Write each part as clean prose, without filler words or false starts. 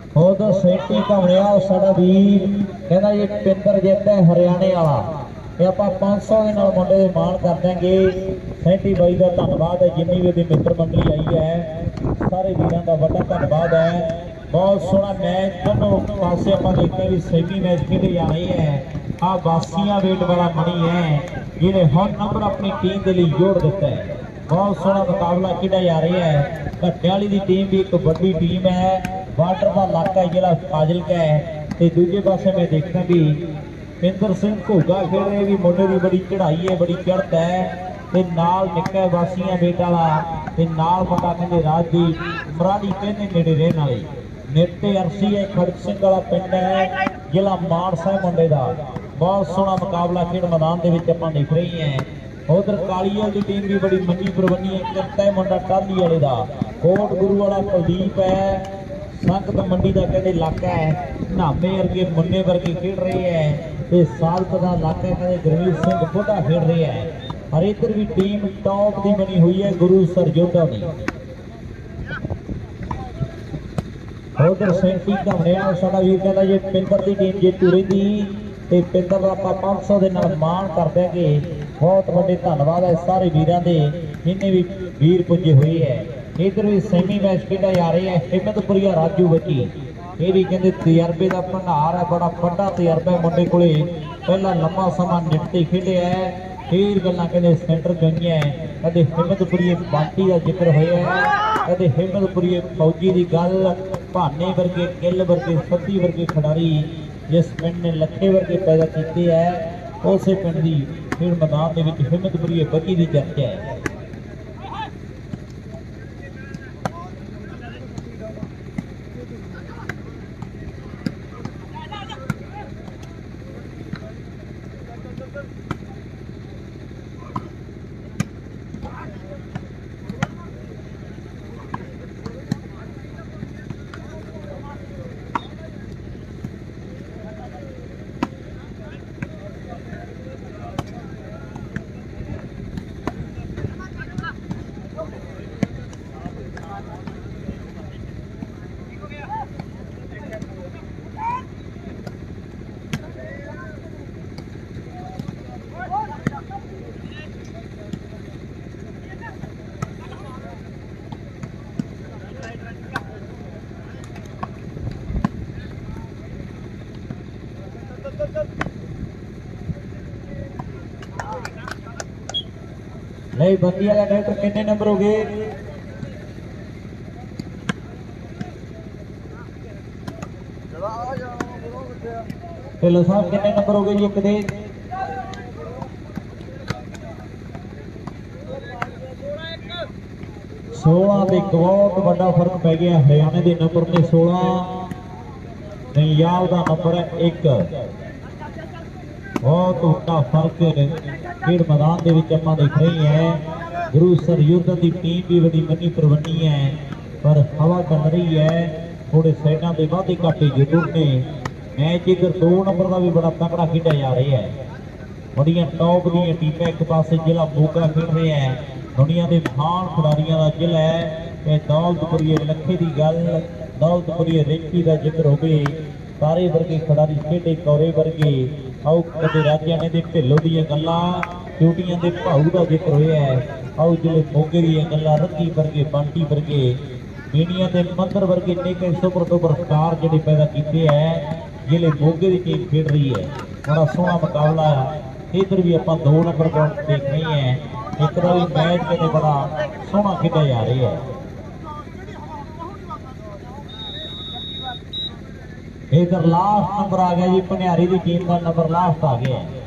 उधर सेठी घमड़िया साडा वीर कहना जी पिंदर जिता हरियाणे वाला ते आपां 500 के नाल मुंडे दे मान कर देंगे। सेठी बाई का धन्यवाद है, जिन्नी भी उहदी मित्र मंडली आई है सारे वीरां दा वड्डा धन्यवाद है। बहुत सोहना मैच दोनों पासे आपां देखते भी सेमी मैच खेले जा रहे हैं। आ वासियां वेट वाला मणि है जिन्हें हर नंबर अपनी टीम के लिए जोड़ दिता है। बहुत सोहना मुकाबला खेला जा रहा है। घट्टियाली की टीम भी एक बड़ी टीम है, बार्डर का इलाका जिला फाजिलका है। तो दूजे पासे मैं देखता भी पिंदर सिंह घोगा खेल रहे भी मुंडे की बड़ी चढ़ाई है, बड़ी चढ़त है। ते नाल निक्का वासियां बेट वाला ते नाल मुंडा कहते राजदीप मराड़ी कहते नेड़े रहने वाले नेते अरसी है। खड़क सिंह वाला पिंड है जिला मानसा मुंडे का। बहुत सोहना मुकाबला खेल मैदान के आपां देख रहे हैं। उधर कालीवाल की टीम भी बड़ी मनी प्रबंधी है। करता है मुंडा टाली वाले का, कोट गुरु वाला कुलदीप है। संगत मंडी का कहते इलाका है, नामे वर्गे मुन्ने वर्गे खेल रहे हैं। सालत का इलाका कहते गुरमीत सिंह बुढ़ा खेल रहे हैं। और इधर भी टीम टॉप की बनी हुई है गुरु सरजोधा की। उधर सेंटी घमड़िया साडा वीर कहता जी पिंदर की टीम जेतू रही ते पिंदर आपां 500 के नाल मान कर देंगे। बहुत बड़े धन्यवाद है सारे वीरों के जिन्हें भी वीर पुजे हुए है। इधर भी सेमी मैच खेला जा रहा है। हिम्मतपुरिया राजू बची ये भी कहते तजर्बे का भंडार है, बड़ा बड़ा तजर्बा है मुंडे को। पहला लंबा समा निपटे खेले है, फिर गल्लां कहते सेंटर गई है। कदे हिम्मतपुरिये बांटी का जिक्र होया है, कदे हिम्मतपुरिये फौजी की गल। भाने वर्गे गिल वर्गे सत्ती वर्गे खिडारी जिस पिंड ने लखे वर्गे पैदा किए है उस पिंड की खेल मैदान के हिम्मतपुरिये बची की चर्चा है। नहीं बंदी वाला डायरेक्टर कितने नंबर हो गए? ढिल्लों साहब कितने नंबर हो गए जी? एक दे 16 ਤੇ ਬਹੁਤ ਵੱਡਾ ਫਰਕ ਪੈ ਗਿਆ। ਹਰਿਆਣੇ ਦੇ ਨੰਬਰ ਨੇ 16, ਪੰਜਾਬ ਦਾ ਨੰਬਰ ਹੈ 1। बहुत ਵੱਡਾ फर्क खेड मैदान के ਆਪਾਂ देख रहे हैं। गुरु सरजोधा की टीम भी बड़ी मनी प्रबंधी है पर हवा चल रही है। थोड़े साइडों के वाधे घाटे जरूर ने। मैच इधर 2 नंबर का भी बड़ा तगड़ा खेड़ा जा रहा है। बड़िया टॉप दी टीमें एक पास जिला मोगा खेल रहे हैं। दुनिया के महान खिडारियों का जिला है। दौलतपुरिये लखे की गल, दौलतपुरिये रिंकी का जिक्र हो गए। सारे वर्गे खिडारी खेडे कौरे वर्गे। आओ कदे राजाने दे ढिल्लों दी गल्लां, चोटियां दे भाऊ का जिक्र होया है। आओ जिले मोगे दी गल्लां, रंगी वर्गे बांटी वर्गे मीणिया के मंदर वर्गे नेके सुपर डुपर स्टार जिहड़े पैदा किए हैं। जिले मोगे की टीम खेड रही है। बड़ा सोहना मुकाबला है। इधर भी आप 2 नंबर पर देख रहे हैं। एक भी मैच कहते बड़ा सोहना खेडा जा रहा है। इधर लास्ट नंबर आ गया जी, भनियारी की टीम का नंबर लास्ट आ गया है।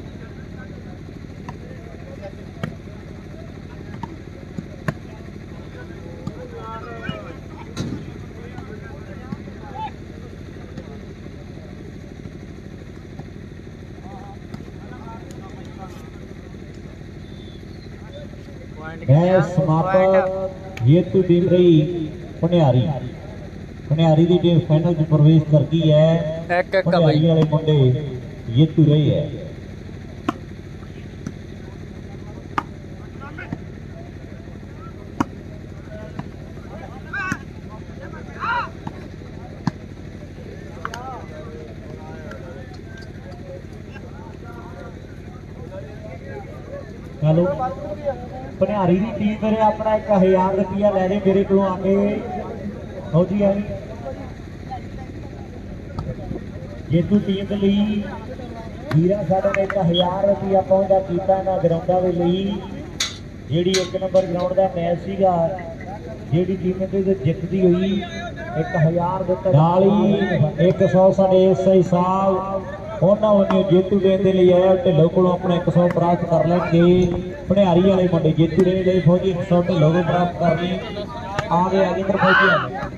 समापक जेतु टीम रही भनियारी। भनियारी की टीम फाइनल में प्रवेश कर गई है। भनियारी वाले मुंडे जेतु रहे है। चलो भनियारी की टीम मेरे अपना 1000 रुपया ले ले मेरे को आके हो जी है जेतू टीम के लिए वीरा साडे ने 1000 रुपया पहुंचा किया ना ग्राउंडा के लिए जी 1 नंबर ग्राउंड का मैच सीगा जी टीम जितती हुई 1000 दिता 100 साडे एसआई साहब उन्होंने जेतू देने लिए आया ढिल्लों को अपना 100 प्राप्त कर लेंगे भनियारी वाले मुंडे जेतू देने लिए फौजी 100 ढिल्लों को प्राप्त करनी आ गए आगे इधर फौजी आ गए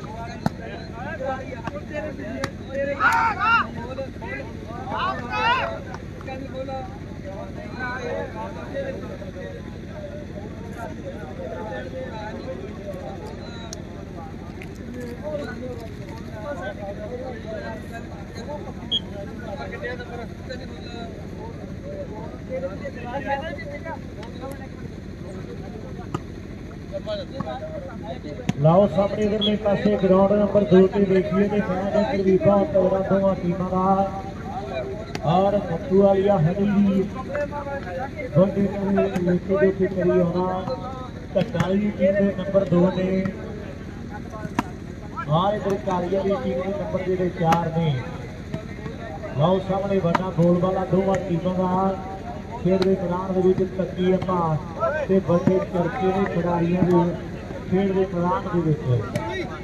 लाओ सामने इधरले पासे ग्राउंड नंबर 2 पे देखिए तो मैच इधर भी बहुत तगड़ा दोवां टीमां दा और मत्तू वालिया हनी भी बड़े लेके जो कि करी होना कटाली टीम दे नंबर 2 ने और इधर कालिया की टीम दे नंबर जेडे 4 ने लाओ सामने बड़ा गोल वाला दोवां टीमां दा खेड दे मैदान दे विच तक्की अपा ते बड़े चर्चे दे खिडारियां दे खेड दे मैदान दे विच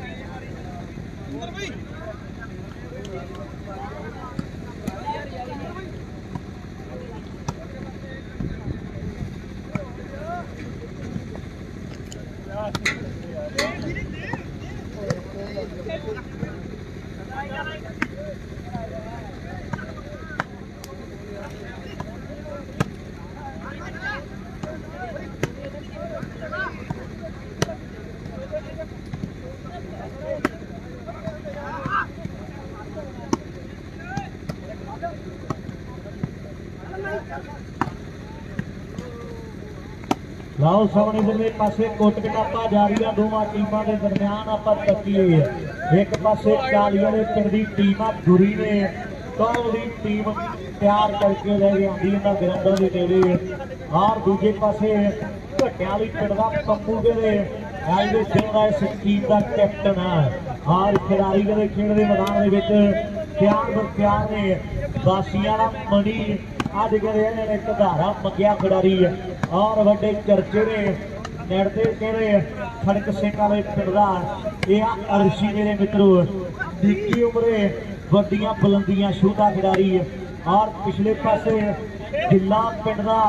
लाओ सामने इधरले पासे कोट कटापा जारी है दोवां टीमां दे दरमियान आपां तक्की हुई है एक पासे कालिया दे पिंड दी टीम गुरी ने कौली टीम तैयार करके ले आंदी इन्हां ग्राउंडां दे नेड़े और दूजे पासे घट्टियां वाली पिंड दा पंपू दे आज दे दिन दा इस टीम दा कैप्टन है और खिडारी दे खेड दे मैदान दे विच तैयार बर तैयार ने बासियां दा मनी अज कदे इन्हां ने कधारा मंगिया खिडारी और वड्डे चर्चे ने लड़ते कहते खड़क सिंह वाले पिंड दा यह अर्शी मेरे मित्रों निक्की उम्रे वड्डियां बुलंदियां छूता खिडारी और पिछले पासे जिला पिंड दा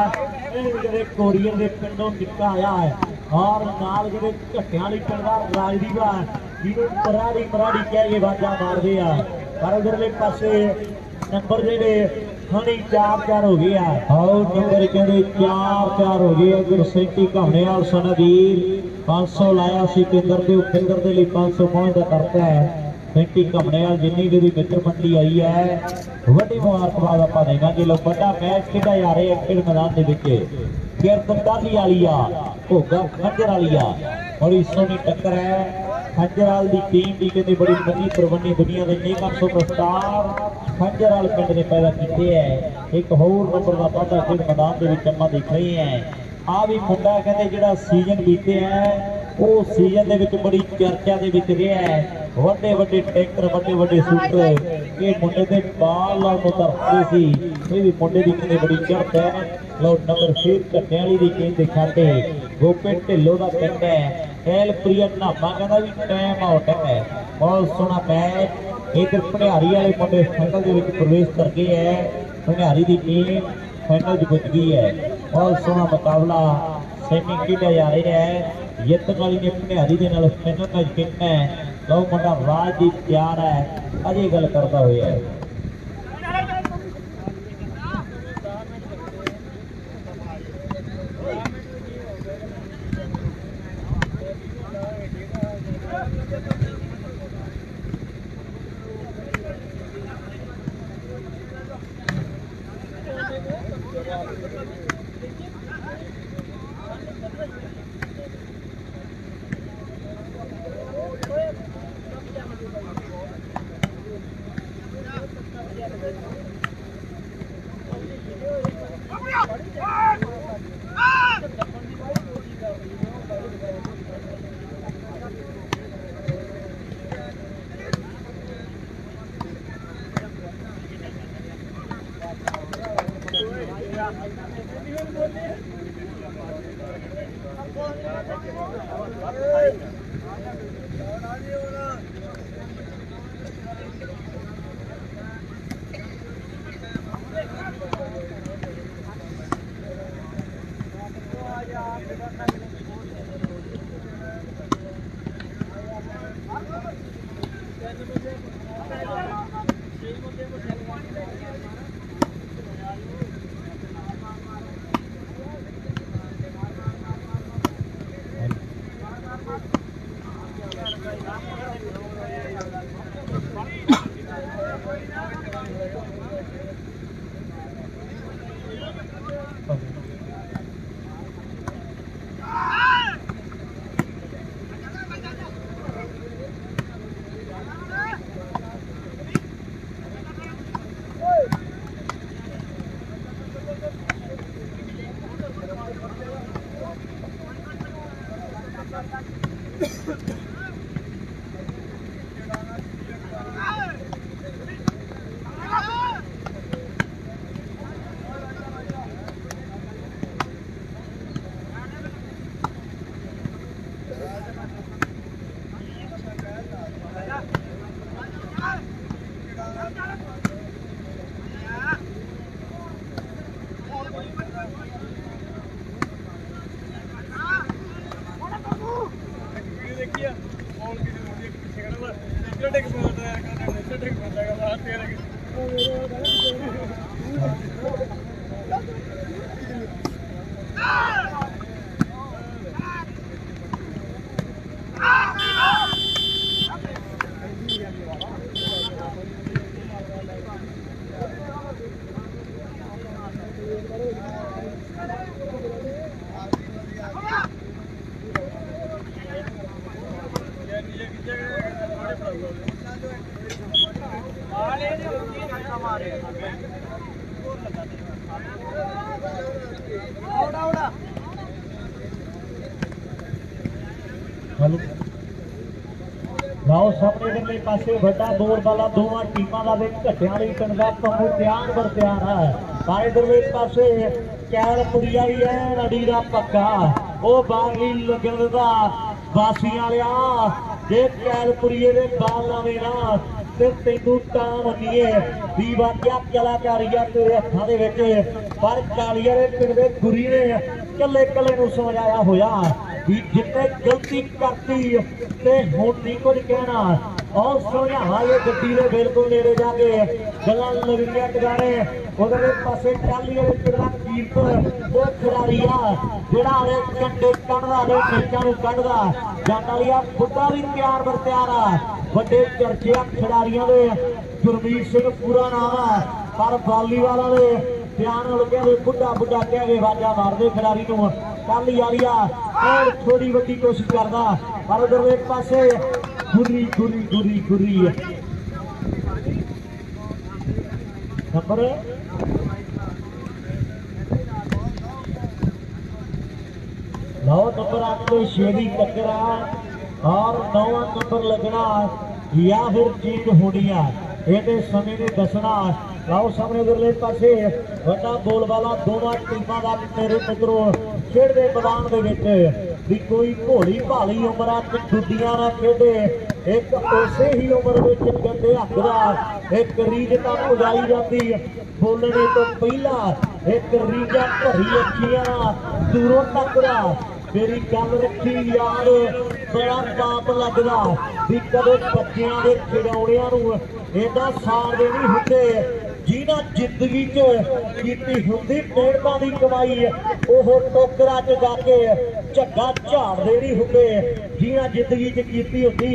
कोरियर के पिंडों निक्का आया है और नाल जेडे घट्टियां वाली पिंड दा राजदीप जिन्होंने मराड़ी मराड़ी कह के बाजा मारते हैं पर उधरले पासे नंबर जेडे हनी 4-4 हो गया आओ नंबर कहते 4-4 हो गया गुरसेठी घाने वाल सनावीर 500 लाया सी केंद्र के केंद्र के लिए 500 पहुंचता करता है सेंटी घाने वाल जिन्नी भी मित्र मंडली आई है वड्डी मुबारकबाद आप देगा जी लोग बड़ा मैच खेड़ा जा रहे हैं खेल मैदान के विच कीर्तन डाली वाली आ भोगा खंजर वाली आ बड़ी सोहनी टक्कर है खंजराल की टीम भी कहते बड़ी मजी प्रबंधी दुनिया के नेक सुपरस्टार खंजराल पिंड ने पैदा किए है एक होर नंबर का वाधा खेल मैदान के विच अम्मा देख रहे हैं आ भी मुंडा कहते जिहड़ा सीजन बीते है वो सीजन के विच बड़ी चर्चा के विच रहा है वड्डे वड्डे टैंकर वड्डे वड्डे सूटर ये मुंडे के बाल नाल मुतरते सी ये भी मुंडे की कहते बड़ी चढ़त है लो नंबर फिर घट्टे वाली की टीम के खाते गोपे ढिल्लों का पिंड है एल प्रिय नाभा कहता भी टाइम आउट है बहुत सोहना मैच इधर भनियारी वाले मुंडे फाइनल के प्रवेश कर गए है भनियारी की टीम फाइनल च पुज गई है बहुत सोहना मुकाबला सेमी खेलिया जा रहा है जितने वाली ने भनियारी के नाल फाइनल मैच खेलना है लो मुंडा राजदीप तैयार है अजे गल करता हुआ है ਲਓ ਸਾਹਮਣੇ ਦੇ ਪਾਸੇ ਵੱਡਾ ਦੌੜ ਵਾਲਾ ਦੋਵਾਂ ਟੀਮਾਂ ਦਾ ਵਿੱਚ ਘੱਟਿਆਂ ਵਾਲੀ ਪਿੰਡ ਦਾ ਪੰਮੂ ਤਿਆਰ ਬਰ ਤਿਆਰ ਹੈ। ਪਰ ਇਧਰ ਦੇ ਪਾਸੇ ਕੈਲਪੁਰੀਆ ਵੀ ਹੈ ਅੜੀ ਦਾ ਪੱਕਾ ਉਹ ਬਾਗੀ ਲੱਗਣ ਦਾ ਵਾਸੀਆਂ ਵਾਲਿਆ ਜੇ ਕੈਲਪੁਰੀਏ ਦੇ ਬਾਲ ਲਾਵੇ ਨਾ ਤੇ ਤੈਨੂੰ ਤਾਂ ਮੰਨੀਏ ਵੀ ਵਾਕਿਆ ਕਲਾਕਾਰੀ ਆ ਤੇਰੇ ਹੱਥਾਂ ਦੇ ਵਿੱਚ। ਪਰ ਕਾਲੀਆ ਦੇ ਪਿੰਡ ਦੇ ਗੁਰੀ ਨੇ ਕੱਲੇ ਕੱਲੇ ਨੂੰ ਸਮਝਾਇਆ ਹੋਇਆ ਵੀ ਜਿੱਤੇ ਗਲਤੀ ਕਰਤੀ ਤੇ ਹੁਣ ਨਹੀਂ ਕੁਝ ਕਹਿਣਾ। और समझावा ये गड्डी दे बिल्कुल नेड़े जाके गल्लां लगदियां टगाने उधर पासे टाली वाले पिंड दा कीर्त वो खिडारी आ जेड़ा आले कंडे कढदा ने मैचां नूं कढदा जांदा लिया बुड्ढा भी प्यार बर प्यार आ वड्डे चर्चे आ खिडारियां दे गुरमीत सिंह पूरा नाम आ पर वालीवाल वाले ध्यान लगे वे बुड्ढा बुड्ढा कह के वाजा मारदे खिडारी नूं टाली वालिया और थोड़ी वड्डी कोशिश करदा पर उधर एक पासे गुरी गुरी गुरी गुरी नंबर नौ नंबर आपको शेरी टकरा और 9वां नंबर लगना या फिर जीत होनी है ये समय ने दसना। लाओ सामने उधरले पासे वड्डा बोल वाला दोवां टीमां दा मेरे मित्रों खेड दे मैदान दे विच भी कोई भोली भाली उमरां च गुड्डियां ना खेडे एक उसे ही उम्र विच गंदे हक दा एक रीज तां उजाई जाती बोलने तो पहला एक रीजा भरी अखियां दूरों तकदा मेरी गल रखी यार बड़ा पाप लगदा भी कदे बच्चियां दे खिडौणियां नूं एदा सार दे नहीं हुंदे जिन्हां जिंदगी च कीती हुंदी मेहनतां दी कमाई ओह टोकरा च जाके झग्गा झाड़ दे नहीं हुंदे जिन्हां जिंदगी च कीती हुंदी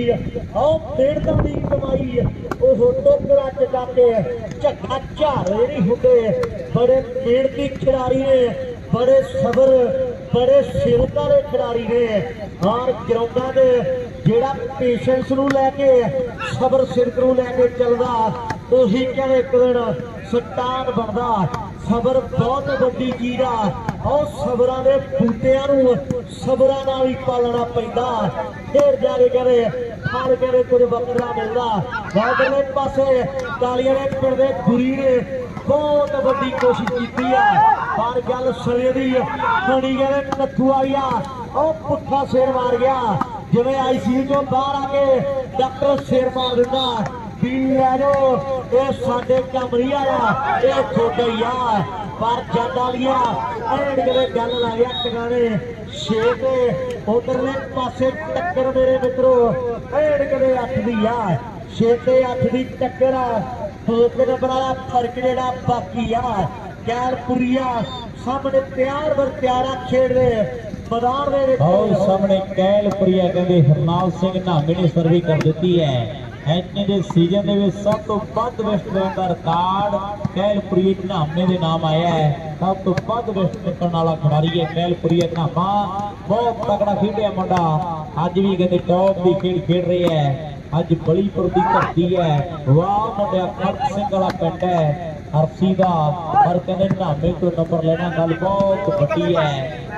ओह मेहनतां दी कमाई ओह टोकरा च जाके झग्गा झाड़ दे नहीं हुंदे। बड़े मेहनती खिडारी ने बड़े सबर बड़े सिरता दे खिडारी ने और ग्राउंडां दे जेड़ा पेशेंस नूं लैके सबर सिरत नूं लैके चलदा उही कहवे एक दिन सटान बनदा। सबर बहुत वड्डी चीज आ और सबरां दे बूटियां नूं सबरां नाल ही पालना पैंदा फिर जाके कहवे फल कहवे कुछ वक्रा मिलदा। वादले पासे कालियां दे पिंड दे गुरी ने बहुत वड्डी कोशिश की पर गल सरे दी बनी गए नत्थू आई आ पुट्ठा सिर मार गया जिवें ICU चों बाहर आके डॉक्टर सिर मार दिंदा भी लै जाओ ये साडे कम नहीं आया ये छोटा ही आ पर जादा लिया एंड कदे गल ला गया टकाने शेर उधरले पासे टक्कर मेरे मित्रों एंड कदे 8 दी आ 6 ते 8 दी टक्कर दो नंबर वाला फर्क जेड़ा बाकी आ कैलपुरिया सामने प्यार बर प्यारा खेड रहे मैदान दे विच और सामने कैलपुरिया कहंदे हरनाल सिंह नामी ने सर्वी कर दी है ऐने दे सीजन दे विच सब तो वध बेस्ट दा रिकॉर्ड कैलपुरिया नामे दे नाम आया है। सब तो वध बेस्ट निकलने वाला खिडारी है कैलपुरिया नामा बहुत तगड़ा खेडिया मुंडा अज भी कहंदे टॉप दी खेड खेड रही है अज बलीपुर की धरती है वाह मुंडिया खड़क सिंह वाला पिंड है अरसी का पर कहते नामे तो नंबर लेना गल बहुत वड्डी है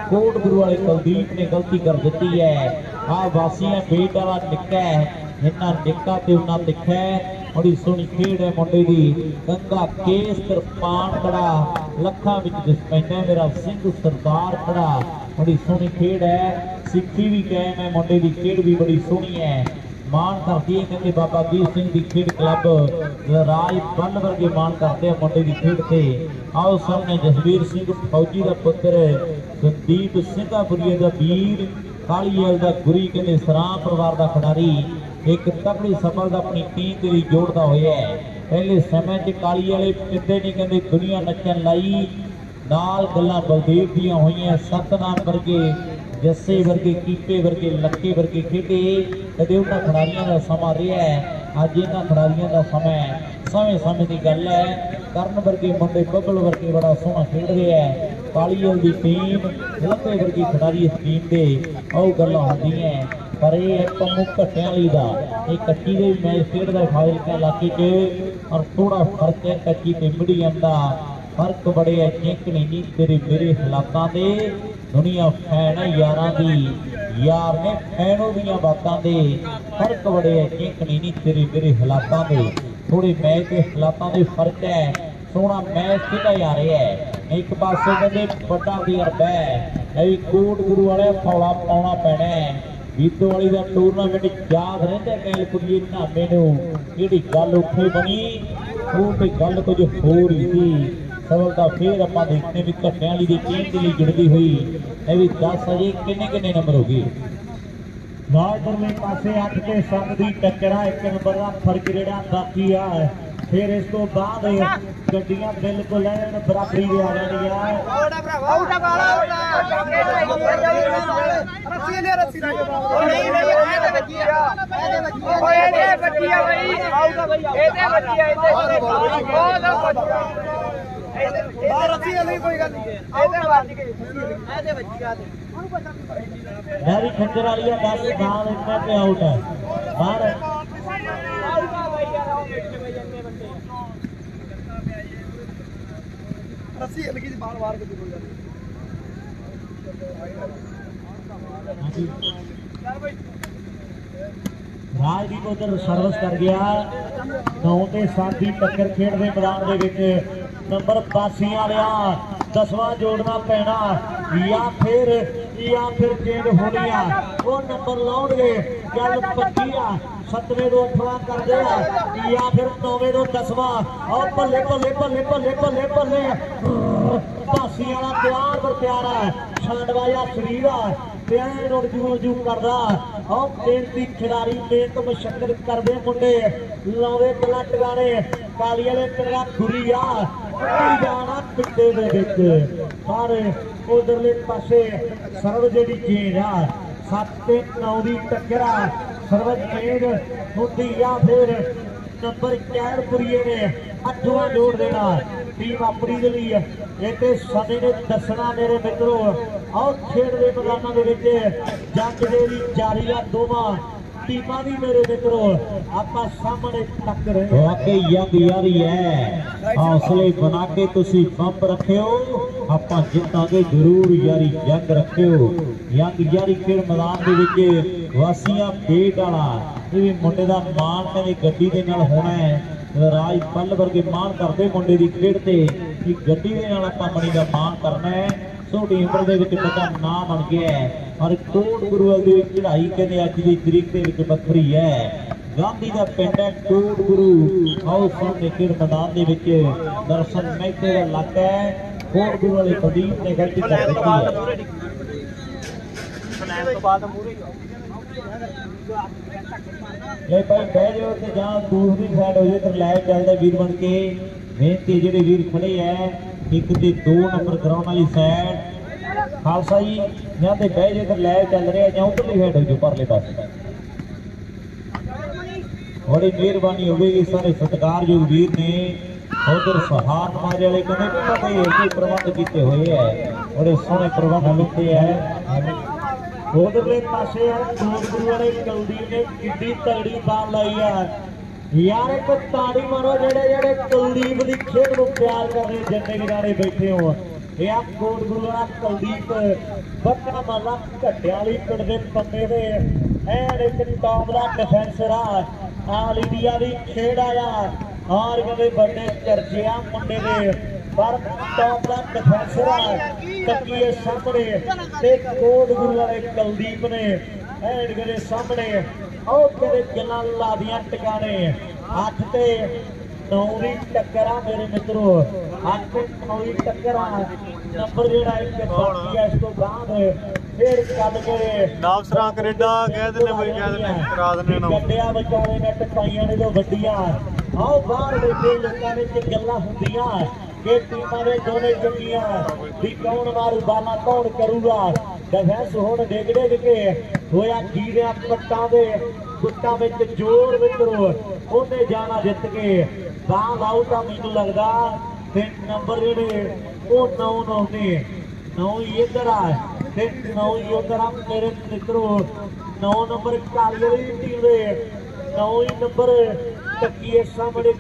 कोट गुरु वाले कुलदीप ने गलती कर दी है। आ वासियां बेट वाला निक्का है, जिन्ना निक्का ते उन्ना तिखा है। बड़ी सोहनी खेड है मुंडे दी। गंगा केस कृपान खड़ा लखा विच दिसपैंदा मेरा सिंह सरदार खड़ा। बड़ी सोहनी खेड है, सिक्खी भी कायम है, मुंडे दी खेड भी बड़ी सोहनी है। मान करती है कहते बाबा वीर सिंह की खेड क्लब राज बल वर्गे मान करते हैं मुंडे की खेड से। आओ सामने जसवीर सिंह फौजी का पुत्र, संदीप सिंघापुरी का वीर, कालीएल का गुरी कहते सरां परिवार का खिडारी, एक तगड़ी सफलता अपनी टीम के लिए जोड़ता हुआ है। पहले समय च काली वाले पिंडे ने कहते दुनिया नचन लाई, नाल गल्लां बलदेव दियां होईयां, सतनाम वर्गे जस्से वर्गे कीपे वर्गे लक्के वर्गे खेडे। कदे उन्होंने खिडारियों का समा रहा है, अज इन्होंने खिडारियों का समय समय की गल है। करन वर्गे मुंडे बबल वर्गे बड़ा सोहना खेड रहे हैं। कालीएल की टीम लंबे वर्गी खिडारी इस टीम के और गल्लां होंदियां, पर यह पम्मू घट्टियां वाली का ये कच्ची के भी मैच खेडदा फाजिलका इलाके च, और थोड़ा फर्क है कच्ची ते मीडियम का फर्क बड़े है। चिंकनी नहीं तेरे मेरे हालातों के, दुनिया फैन है यारां दी, यार ने फैनों दियां बातां दे, फर्क बड़े है। चिंकनी नहीं तेरे मेरे हालातों के, थोड़े मैच के हालातों के फर्क है। सोहना मैच खेडा जा रहा है। एक पासे कहते बड़ा तजर्बा है, कोट गुरु वाले फौला पाउणा पैना है। बीतो वाली का टूरनामेंट याद रहिंदा कैलपुरी नामे नूं जिहड़ी गल उत्थे बनी वो तो गल कुछ होर ही सी। सफलता फिर आपां देखने भी घट्टियां वाली दी टीम के लिए जुड़ती हुई। ये भी 10 अजे किन्ने नंबर हो गए। नालपुरले पासे 8 ते 7 की टक्कर है, 1 नंबर का फर्क जिहड़ा बाकी है। फिर इस तो बाद गड्डियां बिल्कुल बराबरी दे आ जाणियां। हैरी खच्चर वाली 10 बाल इतना पे आउट है बाहर। रस्सी लगी थी बाल मार के कोई गल राजदीप उधर सर्विस कर गया। 9 ते 7 की टक्कर खेड के मैदान के विच नंबर 82 वालिया 10वां जोड़ना पैना या फिर चेंज होनी आ, वो नंबर लाउणगे। गल पक्की आ, 7वें तो 8वां कर दे या फिर 9वें तो 10वां। और भले भले भले भले भले भले 82 वाला प्यार पर प्यार है, छांडवाया शरीर है, उड़जू करदा। और बेनती खिडारी मेहनत मशक्कत करदे मुंडे लावे गल्लां टगाने। काली वाले टगा खुरी आ जाना पिंडे दे विच, पर उधरले पासे सर्व जिहड़ी चेंज आ 7 ते 9 की टक्कर आ, सर्व चेंज होंदी आ। फिर नंबर कैरपुरीए ने 8वां जोड़ देना टीम अपनी के लिए। ये समय ने दसना मेरे मित्रों, और खेड के मैदानों के जंग के जारी आ दोवां टीमां दी मेरे मित्रों। आपां सामने टक्कर वाकई यंग यारी है, हौसले बना के तुसी बंब रखियो, आपां जितांगे जरूर यारी यंग रखियो। यंग यारी खेड मैदान के विच वासियां बेट वाला ये भी मुंडे का मान कहते गड्डी के नाल होना है। राज पल वर्गे मान करते मुंडे की खेड से कि गड्डी के नाल आपां मणी का मान करना है। छोटी उम्र के विच बड़ा नाम बन गया है, और कोट गुरु की चढ़ाई कहते अज की तरीक के बखरी है। गांधी का पिंड है कोट गुरु। आओ सामने खेड मैदान के विच दर्शन महते का इलाका है। कोट गुरु वाले प्रदीप ने गलती कर दी है। ले भाई बह जाओ तो जहाँ दूसरी साइड हो जाए तो लै चलता वीर बन के। मेहनती जेडे वीर खड़े है 1 ते 2 नंबर ग्राउंड वाली साइड खालसा जी यहाँ पे बह जाए तो लै चल रहे हैं, जहाँ उधरली साइड हो जाओ परले पास। बड़ी मेहरबानी होगी सारे सत्कारयोग वीर ने। उधर सहार मारे वाले कहते प्रबंध किए हुए है, बड़े सोहने प्रबंध मिलते हैं। उधरले पासे कोट गुरु वाले कुलदीप ने किड्डी तगड़ी बाल लाई है यार। एक ताड़ी मारो जेडे जेडे कुलदीप की खेड को प्यार कर रहे जन्ने किनारे बैठे हो। ਇਹ ਆ ਕੋਟ ਗੁਰੂ ਵਾਲਾ ਕੁਲਦੀਪ ਬੱਕਾ ਮਾਲਾ ਘੱਟਿਆਂ ਵਾਲੀ ਪਿੰਡ ਦੇ ਪੰਨੇ ਦੇ ਐਨ ਇੱਕ ਟੌਪ ਦਾ ਡਿਫੈਂਸਰ ਆ ਆਲ ਇੰਡੀਆ ਦੀ ਖੇਡ ਆਇਆ ਔਰ ਕਹਿੰਦੇ ਵੱਡੇ ਚਰਚੇ ਆ ਮੁੰਡੇ ਦੇ ਪਰ ਟੌਪ ਦਾ ਡਿਫੈਂਸਰ ਆ ਕੱਕੀਏ ਸਾਹਮਣੇ ਤੇ ਕੋਟ ਗੁਰੂ ਵਾਲੇ ਕੁਲਦੀਪ ਨੇ ਐਨ ਕਹਿੰਦੇ ਸਾਹਮਣੇ ਉਹ ਕਹਿੰਦੇ ਗੱਲਾਂ ਲਾਦੀਆਂ ਟਿਕਾਣੇ 8 ਤੇ 9 ਦੀ ਟੱਕਰ ਆ ਮੇਰੇ ਮਿੱਤਰੋ 8 ਤੇ 9 ਦੀ ਟੱਕਰ ਆ ਨੰਬਰ ਜਿਹੜਾ ਇੱਕ ਬਾਕੀ ਆ ਇਸ ਤੋਂ ਬਾਅਦ ਫੇਰ ਕੱਢ ਕੇ ਨਾਵਸਰਾਂ ਕੈਨੇਡਾ ਕਹਿ ਦਿੰਦੇ ਬਈ ਕਹਿ ਦਿੰਦੇ ਕਰਾ ਦਿੰਦੇ ਨਾ ਗੱਡਿਆ ਵਿਚਾਰੇ ਨੇ ਟਪਾਈਆਂ ਨੇ ਜੋ ਵੱਡੀਆਂ ਆਓ ਬਾਹਰ ਬੈਠੇ ਲੋਕਾਂ ਵਿੱਚ ਗੱਲਾਂ ਹੁੰਦੀਆਂ ਕਿ ਟੀਮਾਂ ਦੇ ਦੋਨੇ ਚੰਗੀਆਂ ਵੀ ਕੌਣ ਮਾਰੂ ਬਾਲਾ ਕੌਣ ਕਰੂਗਾ ਡਿਫੈਂਸ ਹੁਣ ਡਿੱਗ ਡਿੱਗ ਕੇ ਹੋਇਆ ਜੀਵਿਆਂ ਪੱਟਾਂ ਦੇ ਗੁੱਟਾਂ ਵਿੱਚ ਜ਼ੋਰ ਵਿਚਰੋ ਉਹਨੇ ਜਾਣਾ ਜਿੱਤ ਕੇ ਬਾਹ ਲਾਉ ਤਾਂ ਮੈਨੂੰ ਲੱਗਦਾ ਤੇ ਨੰਬਰ ਜਿਹੜੇ ਉਹ 9 ਨੇ 9 ਹੀ ਇੱਧਰ ਆ ਤੇ 9 ਹੀ ਉੱਧਰ ਆ ਮੇਰੇ ਮਿੱਤਰੋ 9 ਨੰਬਰ ਕਾਲੀ ਵਾਲੀ ਟੀਮ ਦੇ 9 ਹੀ ਨੰਬਰ ਟੱਕੀਏ ਸਾਹਮਣੇ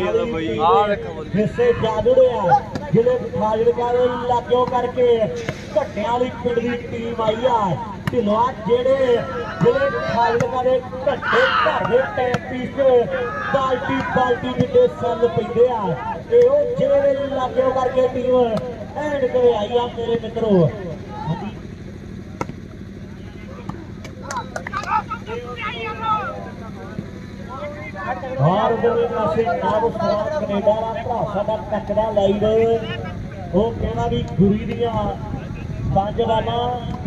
ਹਿੱਸੇ ਜਾ ਜੁੜਿਆ ਜਿਹੜੇ ਫਾਜ਼ਿਲਕਾ ਦੇ ਇਲਾਕਿਓਂ ਕਰਕੇ ਘੱਟਿਆਂ ਵਾਲੀ ਪਿੰਡ ਦੀ ਟੀਮ ਆਈ ਆ ਢਿੱਲੋਂ ਜਿਹੜੇ ਫਾਜ਼ਿਲਕਾ ਦੇ ਘੱਟੇ ਘਰ ਦੇ ਟੈਪ ਪੀਸ ਬਾਲਟੀ ਜਿੱਡੇ ਸੱਲ ਪੈਂਦੇ ਆ ਤੇ ਉਹ ਜਿਹੜੇ ਇਲਾਕਿਓਂ ਕਰਕੇ ਟੀਮ ਐਂਡ ਤੇ ਆਈ ਆ ਮੇਰੇ ਮਿੱਤਰੋ ਔਰ ਉਹਦੇ ਪਾਸੇ ਨਾਵਸਰਾਂ ਕੈਨੇਡਾ ਦਾ ਭਰਾ ਸਾਡਾ ਟੱਕਦਾ ਲਾਈਵ ਉਹ ਕਹਿੰਦਾ ਵੀ ਗੁਰੀ ਦੀਆਂ 5 ਬਾਲਾਂ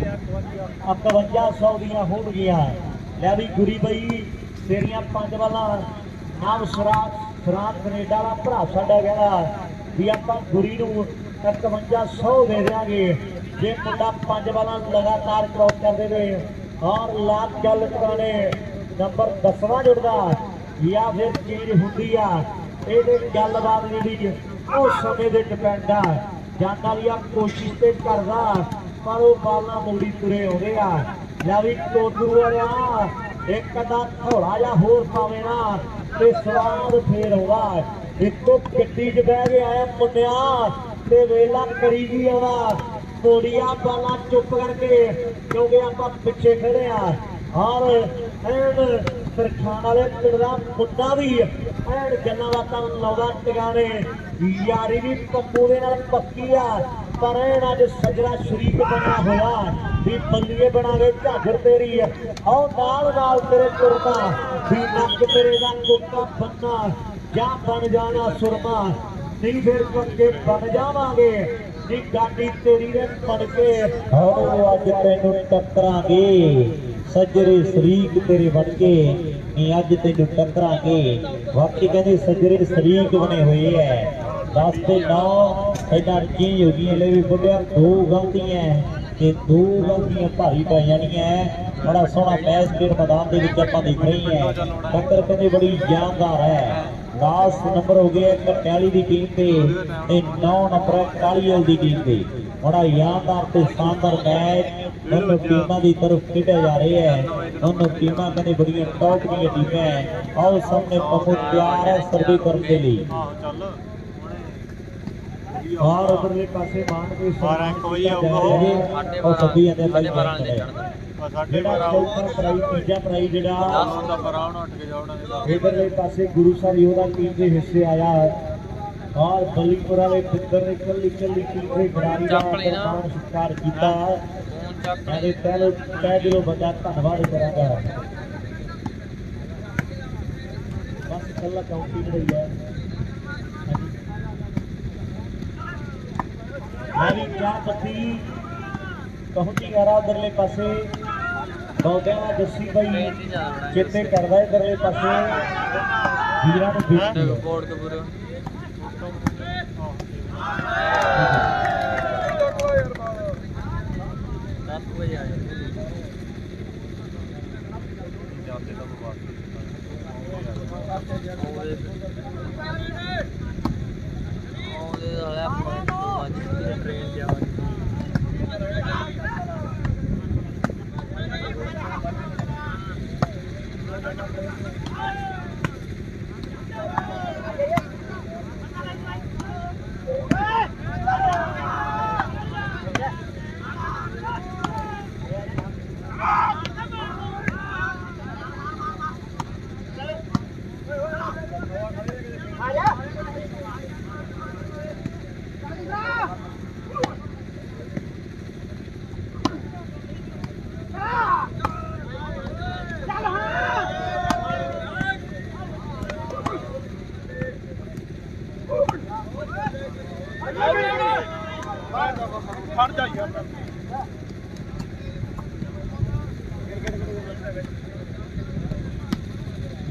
5100 ਦੀਆਂ ਹੋਣਗੀਆਂ ਲੈ ਵੀ ਗੁਰੀ ਬਈ ਤੇਰੀਆਂ 5 ਬਾਲਾਂ ਨਾਵਸਰਾਂ ਕੈਨੇਡਾ ਦਾ ਭਰਾ ਸਾਡਾ ਕਹਿੰਦਾ ਵੀ ਆਪਾਂ ਗੁਰੀ ਨੂੰ 5100 ਦੇ ਦਿਆਂਗੇ ਜੇ ਮੁੰਡਾ 5 ਬਾਲਾਂ ਲਗਾਤਾਰ ਕ੍ਰੋਸ ਕਰਦੇ ਨੇ ਔਰ ਲਾਭ ਗੱਲ ਕਰਾਣੇ ਨੰਬਰ 10ਵਾਂ ਜੁੜਦਾ ਜਾਂ ਫਿਰ ਚੀਜ਼ ਹੁੰਦੀ ਆ ਇਹਦੇ ਗੱਲਬਾਤ ਜਿਹੜੀ ਉਹ ਸਮੇਂ ਦੇ ਡਿਪੈਂਡ ਆ ਜਾਂਦਾ ਵੀ ਆ ਕੋਸ਼ਿਸ਼ ਤੇ ਕਰਦਾ ਪਰ ਉਹ ਬਾਲਾਂ ਮੋੜੀ ਤੁਰੇ ਆਉਂਦੇ ਆ ਲੈ ਵੀ ਕੋਟੂ ਵਾਲਿਆ ਇੱਕ ਅੱਧਾ ਥੋੜਾ ਜਿਹਾ ਹੋਰ ਪਾਵੇ ਨਾ ਤੇ ਸਵਾਦ ਫੇਰ ਆਉਂਦਾ ਇੱਕੋ ਗੱਡੀ 'ਚ ਬਹਿ ਕੇ ਆਇਆ ਮੁੰਡਿਆ ਤੇ ਵੇਲਾ ਕਰੀ ਵੀ ਆਉਂਦਾ ਮੋੜੀਆਂ ਬਾਲਾਂ ਚੁੱਪ ਕਰਕੇ ਕਿਉਂਕਿ ਆਪਾਂ ਪਿੱਛੇ ਖੜੇ ਆ ਔਰ ਐਨ ਸਰਖਾਨ ਵਾਲੇ ਪਿੰਡ ਦਾ ਮੁੰਡਾ ਵੀ ਐਨ ਗੱਲਾਂ ਬਾਤਾਂ ਲਾਉਂਦਾ ਟਿਕਾਣੇ ਯਾਰੀ ਵੀ ਪੱਪੂ ਦੇ ਨਾਲ ਪੱਕੀ ਆ ਪਰ ਐਨ ਅੱਜ ਸੱਜਣਾ ਸ਼ਰੀਕ ਬਣਿਆ ਹੋਇਆ ਵੀ ਬੱਲੀਏ ਬਣਾਵੇ ਝਾਗਰ ਤੇਰੀ ਆਓ ਨਾਲ ਤੇਰੇ ਤੁਰਦਾ ਵੀ ਨੱਕ ਤੇਰੇ ਦਾ ਕੋਕਾ ਬੰਨਾ ਜਾਂ ਬਣ ਜਾਣਾ ਸੁਰਮਾ ਨਹੀਂ ਫਿਰ ਪੱਕੇ ਬਣ ਜਾਵਾਂਗੇ ਨੀ ਗਾਡੀ ਤੇਰੀ ਦੇ ਬਣ ਕੇ ਆਓ ਅੱਜ ਤੈਨੂੰ ਟੱਕਰਾਂਗੇ ਸੱਜਰੇ ਸ਼ਰੀਕ ਤੇਰੇ ਬਣ ਕੇ ਨੀ ਅੱਜ ਤੈਨੂੰ ਟੱਕਰਾਂਗੇ ਵਾਕਈ ਕਹਿੰਦੇ ਸੱਜਰੇ ਸ਼ਰੀਕ ਬਣੇ ਹੋਏ ਐ 10 ਤੇ 9 ਐਡਾ ਚੇਂਜ ਹੋ ਗਈਆਂ ਲੈ ਵੀ ਬੁੱਢਿਆ 2 ਗਲਤੀਆਂ ਤੇ 2 ਗਲਤੀਆਂ ਭਾਰੀ ਪੈ ਜਾਣੀਆਂ ਬੜਾ ਸੋਹਣਾ ਮੈਚ ਖੇਡ ਮੈਦਾਨ ਦੇ ਵਿੱਚ ਆਪਾਂ ਦੇਖ ਰਹੇ ਹਾਂ ਟੱਕਰ ਕਹਿੰਦੇ ਬੜੀ ਜਾਨਦਾਰ ਹੈ 10 ਨੰਬਰ ਹੋ ਗਏ ਘਟਿਆਲੀ ਦੀ ਟੀਮ ਤੇ 9 ਨੰਬਰ ਕਾਲੀਵਾਲ ਦੀ ਟੀਮ ਤੇ बड़ा यादगार ते शानदार मैच दोनों टीमों की तरफ खेड़ा जा रहा है दोनों टीमां कहते बड़ी टॉप दी टीम है और सामने बहुत तैयार है सर्वे करने के लिए और उधरले पासे मान के और सभी आते भाई तीजा प्राइज जेड़ा इधरले पासे गुरु साहब योदा टीम के हिस्से आया और बलीपुरा में पिंदर ने कल टीम के खिलाड़ी का सत्कार किया मैंने पहले तय दिलों बंदा धन्यवाद करांगा बस कल काउंटिंग रही है मेरी क्या पति पहुंची गया उधरले पासे बौद्धा जस्सी भाई चेते करदा इधरले पासे हीरा ने बोर्ड के पूरे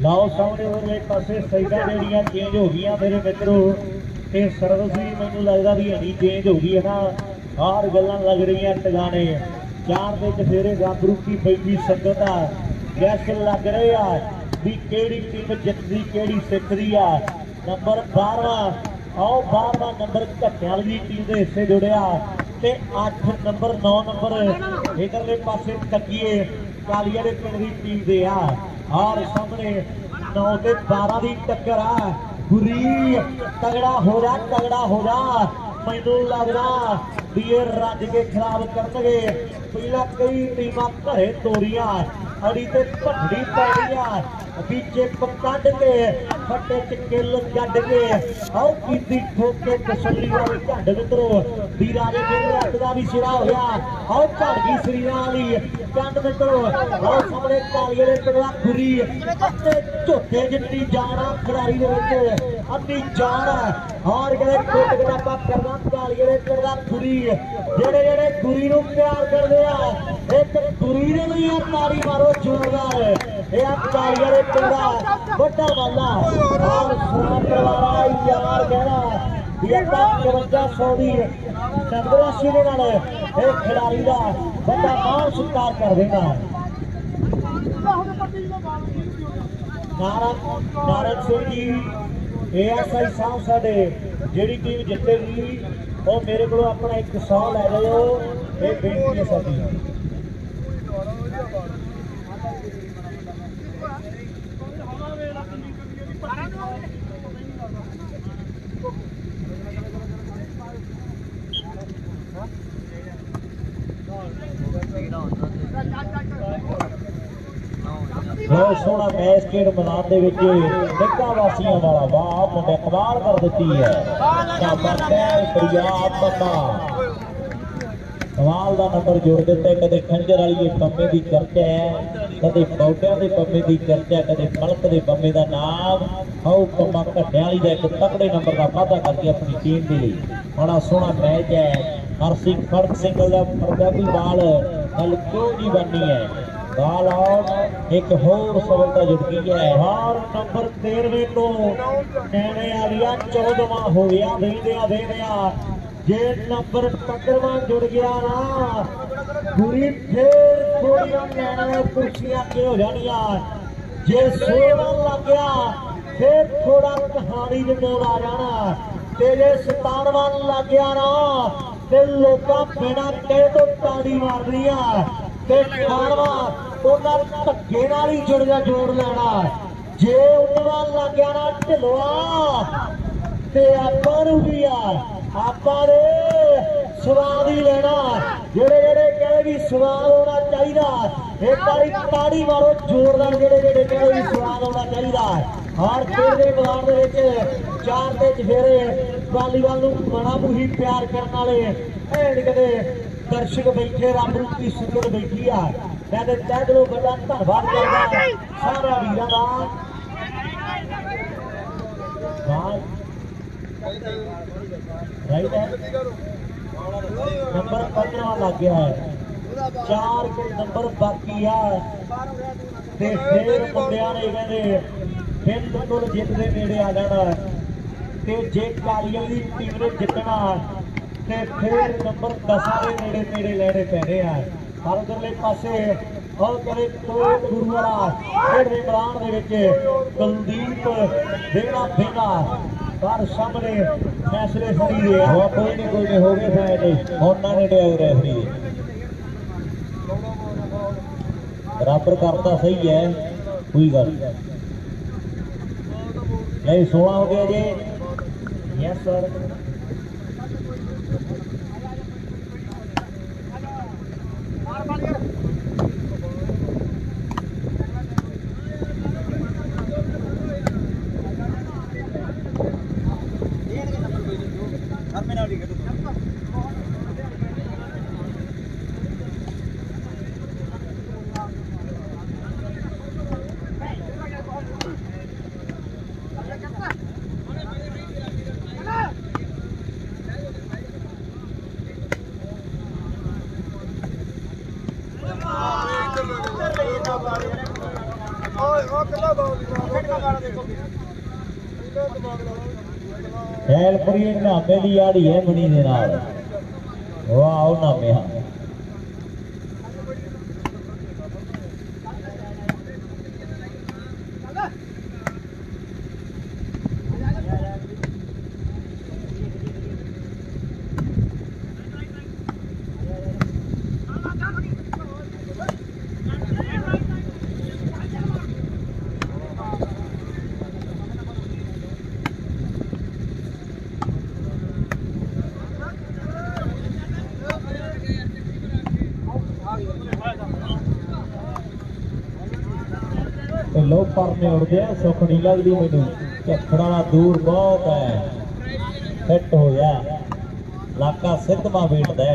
ਲਾਓ ਸਾਹਮਣੇ ਉਹਦੇ ਪਾਸੇ ਸਾਈਡਾਂ ਜਿਹੜੀਆਂ ਚੇਂਜ ਹੋ ਗਈਆਂ ਮੇਰੇ ਮਿੱਤਰੋ ਤੇ ਸਰਵਿਸ ਵੀ ਮੈਨੂੰ ਲੱਗਦਾ ਵੀ ਹਣੀ ਚੇਂਜ ਹੋ ਗਈ ਹੈ ਨਾ ਹਰ ਗੱਲਾਂ ਲੱਗ ਰਹੀਆਂ ਟਿਕਾਣੇ ਚਾਰ ਦੇ ਚਫੇਰੇ ਗੱਭਰੂ ਕੀ ਬੈਠੀ ਸੰਗਤ ਆ ਗੈਸ ਲੱਗ ਰਹੇ ਆ ਵੀ ਕਿਹੜੀ ਟੀਮ ਜਿੱਤਦੀ ਕਿਹੜੀ ਸਿੱਖਦੀ ਆ ਨੰਬਰ 12 ਆਓ 12ਵਾਂ ਨੰਬਰ ਘੱਟਿਆਂ ਵਾਲੀ ਟੀਮ ਦੇ ਹਿੱਸੇ ਜੁੜਿਆ ਤੇ 8 ਨੰਬਰ 9 ਨੰਬਰ ਇਧਰਲੇ ਪਾਸੇ ਟੱਕੀਏ ਕਾਲੀਆਂ ਦੇ ਪਿੰਡ ਦੀ ਟੀਮ ਦੇ ਆ ਔਰ ਸਾਹਮਣੇ 9 ਤੇ 12 ਦੀ ਟੱਕਰ ਆ ਗੁਰੀ ਤਗੜਾ ਹੋ ਜਾ ਮੈਨੂੰ ਲੱਗਦਾ ਵੀ ਇਹ ਰੱਜ ਕੇ ਖਰਾਬ ਕਰਨਗੇ ਪਹਿਲਾਂ ਕਈ ਟੀਮਾਂ ਘਰੇ ਤੋਰੀਆਂ ਅੜੀ ਤੇ ਭੱਡੀ ਪੈਣੀ ਆ ਵਿੱਚੇ ਕੱਢ ਕੇ ਫੱਟੇ ਚ ਕਿੱਲ ਕੱਢ ਕੇ ਆਓ ਕੀਤੀ ਠੋਕ ਕੇ ਤਸੱਲੀ ਵਾਲੇ ਝੰਡ ਮਿੱਤਰੋ ਵੀਰਾ ਦੇ ਪਿੰਡ ਦਾ ਵੀ ਸਿਰਾ ਹੋਇਆ ਆਓ ਝੜ ਗਈ ਸਰੀਰਾਂ ਵਾਲੀ ਚੰਦ ਮਿੱਤਰੋ ਆਓ ਸਾਹਮਣੇ ਕਾਲੀਏ ਦੇ ਪਿੰਡ ਦਾ ਗੁਰੀ ਤੇ ਝੋਟੇ ਜਿੱਤੀ ਜਾਣਾ ਖਿਡਾਰੀ ਦੇ ਵਿੱਚ ਅੰਨੀ ਜਾਨ ਔਰ ਕਹਿੰਦੇ ਕੋਟ ਗਟਾਪਾ ਕਰਨਾ ਕਾਲੀਏ ਦੇ ਪਿੰਡ ਦਾ ਗੁਰੀ ਜਿਹੜੇ ਗੁਰੀ ਨੂੰ ਪਿਆਰ ਕਰਦੇ ਆ ਇੱਕ ਗੁਰੀ ਦੇ ਲਈ ਆ ਤਾੜੀ ਮਾਰੋ ਜ਼ੋਰਦਾਰ ਇਹ ਆ ਕਾਲੀਏ ਦੇ ਪਿੰਡ ਦਾ ਵੱਡਾ ਵਾਲਾ ਔਰ ਸੁਣਾ ਪਰਵਾਰਾ ਯਾਰ ਕਹਿਣਾ ਵੀ ਆਪਾਂ 5500 ਦੀ ਸੰਗਰਾਸ਼ੀ ਦੇ ਨਾਲ ਇਹ ਖਿਡਾਰੀ ਦਾ ਵੱਡਾ ਮਾਣ ਸਤਿਕਾਰ ਕਰ ਦੇਣਾ ਨਾਰਕ ਸਿੰਘ ਜੀ ASI ਸਾਹਿਬ ਸਾਡੇ ਜਿਹੜੀ ਟੀਮ ਜਿੱਤੇਗੀ ਉਹ ਮੇਰੇ ਕੋਲੋਂ ਆਪਣਾ 100 ਲੈ ਜਾਓ ਇਹ ਬੇਨਤੀ ਹੈ ਸਾਡੀ ਬਹੁਤ ਸੋਹਣਾ ਮੈਚ ਖੇਡ ਮੈਦਾਨ ਦੇ ਵਿੱਚ ਨਿੱਕਾ ਵਾਸੀਆਂ ਵਾਲਾ ਵਾਹ ਮੁੰਡੇ ਕਮਾਲ ਕਰ ਦਿੱਤੀ ਹੈ ਕਮਾਲ ਦਾ ਨੰਬਰ ਜੋੜ ਦਿੱਤਾ ਕਦੇ ਖੰਜਰ ਵਾਲੀ ਪੰਮੇ ਦੀ ਚਰਚਾ ਹੈ ਕਦੇ ਪੌਟਿਆਂ ਦੇ ਪੰਮੇ ਦੀ ਚਰਚਾ ਕਦੇ ਮਲਕ ਦੇ ਪੰਮੇ ਦਾ ਨਾਮ ਆਓ ਪੰਮਾ ਘੱਟਿਆਂ ਵਾਲੀ ਦਾ ਇੱਕ ਤਕੜੇ ਨੰਬਰ ਦਾ ਵਾਅਦਾ ਕਰਕੇ ਆਪਣੀ ਟੀਮ ਦੇ ਲਈ ਬੜਾ ਸੋਹਣਾ ਮੈਚ ਹੈ ਹਰਸਿੰਘ ਖੜਕ ਸਿੰਘਲ ਦਾ ਪੰਜਾਬੀ ਬਾਲ ਕੱਲ ਕਿਉਂ ਨਹੀਂ ਬਣਨੀ ਹੈ ਬਾਲ ਆਊਟ ਇੱਕ ਹੋਰ ਸਫਲਤਾ ਜੁੜ ਗਈ ਹੈ ਹਾਰ ਨੰਬਰ 13ਵੇਂ ਤੋਂ ਨੈਣੇ ਵਾਲੀਆ 14ਵਾਂ ਹੋ ਗਿਆ ਵੇਂਦਿਆਂ ਜੇ ਨੰਬਰ 15ਵਾਂ ਜੁੜ ਗਿਆ ਨਾ ਪੂਰੀ ਫੇਰ ਥੋੜੀਆਂ ਨੈਣੇ ਕੁਰਸੀਆਂ ਅੱਗੇ ਹੋ ਜਾਣੀਆਂ ਜੇ 16ਵਾਂ ਲੱਗ ਗਿਆ ਫੇਰ ਥੋੜਾ ਕਹਾਣੀ ਦੇ ਮੋੜ ਆ ਜਾਣਾ ਤੇ ਜੇ 17ਵਾਂ ਲੱਗ ਗਿਆ ਨਾ ਤੇ ਲੋਕਾਂ ਬਿਨਾਂ ਕਹੇ ਤੋਂ ਤਾੜੀ ਮਾਰਦੀਆਂ ਤੇ 18ਵਾਂ ਉਹਨਾਂ ਧੱਕੇ ਨਾਲ ਹੀ ਜੋੜ ਲੈਣਾ ਜੇ 19ਵਾਂ ਲੱਗ ਗਿਆ ਨਾ ਢਿਲਵਾ ਤੇ ਆਪਾਂ ਨੂੰ ਵੀ ਆ ਆਪਾਂ ਦੇ ਸਵਾਦ ਹੀ ਲੈਣਾ ਜਿਹੜੇ ਕਹਿੰਦੇ ਵੀ ਸਵਾਦ ਹੋਣਾ ਚਾਹੀਦਾ ਇੱਕ ਵਾਰੀ ਤਾੜੀ ਮਾਰੋ ਜ਼ੋਰਦਾਰ ਜਿਹੜੇ ਕਹਿੰਦੇ ਵੀ ਸਵਾਦ ਹੋਣਾ ਚਾਹੀਦਾ ਹਰ ਖੇਡ ਦੇ ਮੈਦਾਨ ਦੇ ਵਿੱਚ ਚਾਰ ਤੇ ਚਫੇਰੇ ਵਾਲੀਬਾਲ ਨੂੰ ਬੜਾ ਮੁਹੀ ਪਿਆਰ ਕਰਨ ਵਾਲੇ ਐਨ ਕਦੇ ਦਰਸ਼ਕ ਬੈਠੇ ਰੱਬ ਰੂਪੀ ਸੰਗਤ ਬੈਠੀ ਆ ਮੈਂ ਤੇ ਤਹਿ ਦਿਲੋਂ ਬੜਾ ਧੰਨਵਾਦ ਕਰਦਾ ਸਾਰਾ ਵੀਰਾਂ ਦਾ ਰਾਈਟ ਹੈ ਨੰਬਰ 15 ਲੱਗ ਗਿਆ ਹੈ 4 ਨੰਬਰ ਬਾਕੀ ਆ ਤੇ ਫੇਰ ਮੁੰਡਿਆਂ ਨੇ ਕਹਿੰਦੇ ਬਿਲਕੁਲ ਜਿੱਤ ਦੇ ਨੇੜੇ ਆ ਜਾਣਾ ਤੇ ਜੇ ਕਾਲੀਆਂ ਦੀ ਟੀਮ ਨੇ ਜਿੱਤਣਾ ਤੇ ਫੇਰ ਨੰਬਰ 10 ਦੇ ਨੇੜੇ ਲੈਣੇ ਪੈਣੇ ਆ ਹਰ ਉਧਰਲੇ ਪਾਸੇ ਉਹ ਕਰੇ ਕੋਟ ਗੁਰੂ ਵਾਲਾ ਖੇਡ ਦੇ ਮੈਦਾਨ ਦੇ ਵਿੱਚ ਕੁਲਦੀਪ ਦੇਣਾ ਪਰ ਸਾਹਮਣੇ ਫੈਸਲੇ ਫੜੀ ਦੇ ਆ ਕੋਈ ਨਹੀਂ ਹੋ ਗਏ ਫੈਸਲੇ ਉਹਨਾਂ ਨੇ ਲਿਆ ਰੈਫਰੀ ਬਰਾਬਰ ਕਰਤਾ ਸਹੀ ਹੈ ਕੋਈ ਗੱਲ ਨਹੀਂ 16 ਹੋ ਗਿਆ ਜੀ ਯੈਸ ਸਰ ਹੈਲਪਰੀ ਨਾਮੇ ਦੀ ਆੜੀ ਹੈ ਮਣੀ ਦੇ ਨਾਲ ਵਾਹ ਨਾਮੇ ਹਾਂ लो परने उड़ गया सुख नहीं लगती मैनू झखड़ा दूर बहुत है फिट हो गया लाका सिद्धमा बेटदा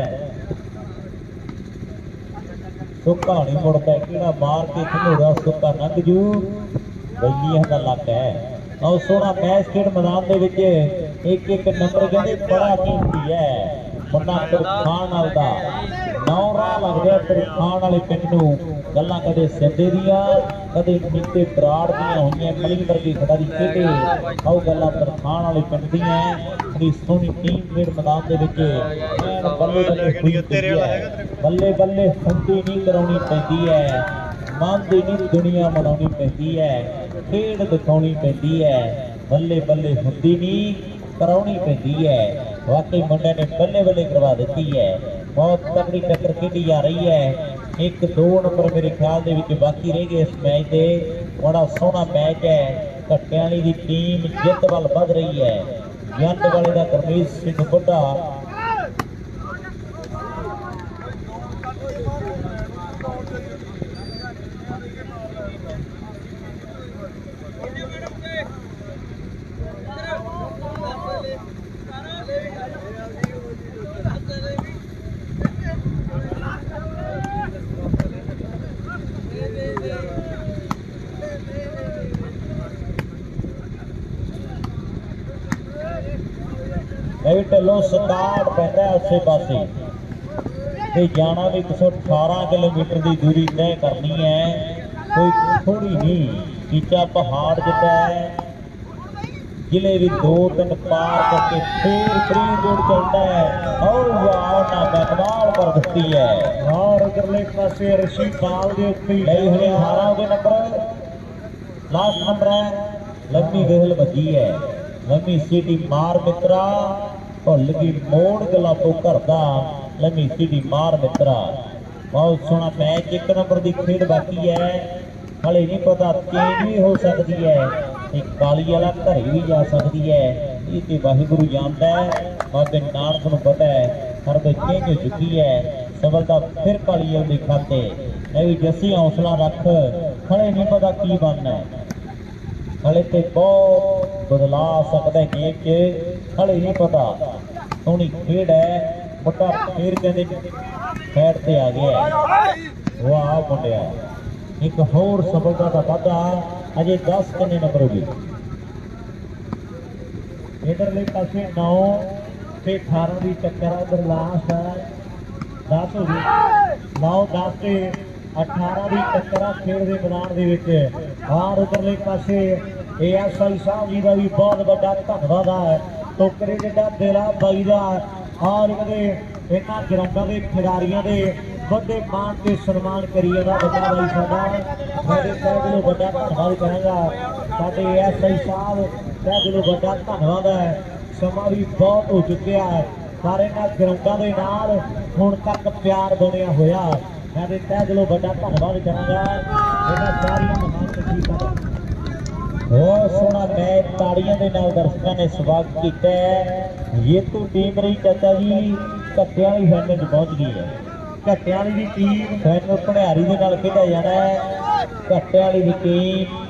सुक्का नहीं मुड़ता किड़ा मार के घनोड़ा सुक्का लंघ जू वैलियां का इलाका है और सोहना मैच खेड मैदान दे विच एक एक नंबर कहते बड़ा कीमती है बंदा खान वाल दा 9 राह लगदे खान वाले पिंड नूं गल्लां कदे सिंधे दियां कदे नीते बराड़ दियां होईयां मली वर्गी खिडारी खेडे आओ गल्लां तरखान वाले पिंड दियां बड़ी सोहनी टीम खेड मैदान दे विच बल्ले बल्ले बल्ले फंदी नहीं कराउणी पैंदी है मन दी नहीं दुनिया मनाउणी पैंदी है खेड दिखाउणी पैंदी है बल्ले बल्ले हुंदी नहीं कराउणी पैंदी है वाकई मुंडे ने बल्ले बल्ले करवा दी है बहुत तगड़ी टक्कर खेडी जा रही है 1-2 नंबर मेरे ख्याल दे विच बाकी रह गए इस मैच दे बड़ा सोहना मैच है घट्टियाली दी टीम जित वल वध रही है जंड वाले दा गुरमीत सिंह बुढ़ा ढिलों 67 पैंदा उसे पासे ते जाना भी 118 किलोमीटर की दूरी तय करनी है कोई थोड़ी नहीं नीचा पहाड़ जिता है जिले भी 2-3 पार करके फिर फरीदकोट चलता है और वाह ना कमाल कर दिती है और उधरले पासे ऋषि पाल के उत्ते नहीं हुए 18 के नंबर लास्ट नंबर है लम्मी वेहल बजी है लम्मी सीटी मार मित्रा भुल गई मोड़ गलाबो करदा लम्मी सीटी मार मित्रा बहुत सोहना मैच 1 नंबर की खेड बाकी है हले नहीं पता चेंज भी हो सकती है एक काली वाला घरे भी जा सकती है ये तो वाहिगुरु जानता है बाबे नानक नूं पता है हर कोई चेंज हो चुकी है सफलता फिर काली वाले खाते भी जस्सी हौसला रख हले नहीं पता की बनना है हले तो बहुत बदला सकता है गेम च हले नहीं पता सोहनी खेड है मुंडा फिर कहते साइड से आ गया है वाह मुंडिया एक होर सफलता का वाधा अजे 10 किन्ने नंबर हो गए इधरले पासे 9 ते 18 की टक्कर उधर लास्ट है 10 हो गई 9-10 ते 18 की टक्कर खेड के मैदान के विच और उधरले पासे ASI साहब जी का भी बहुत बड़ा धन्यवाद है टोकरे जिहा दिला बाई का और इन्होंने ग्राउंडों के खिडारियों के बड़े मान के सन्मान करिए बड़ा भाई साडा मेरे तह दिलों बड़ा धन्यवाद करांगा साडे ASI साहब तह दिलों बड़ा धन्यवाद है समा भी बहुत हो चुकिया है पर इन्होंने ग्राउंडों के नाल हुण तक प्यार बनिया होया मेरे तह दिलों बड़ा धन्यवाद करांगा इन्हां सारियां महान शख्सियतां बहुत सोहना मैच ताड़ियों के नाल दर्शकों ने स्वागत किया है ये तो टीम रही चाचा जी घट्टियाली फाइनल पहुंच गई है घट्टियाली की टीम फाइनल भुनियारी के नाल खेडा जाना है घट्टियाली की टीम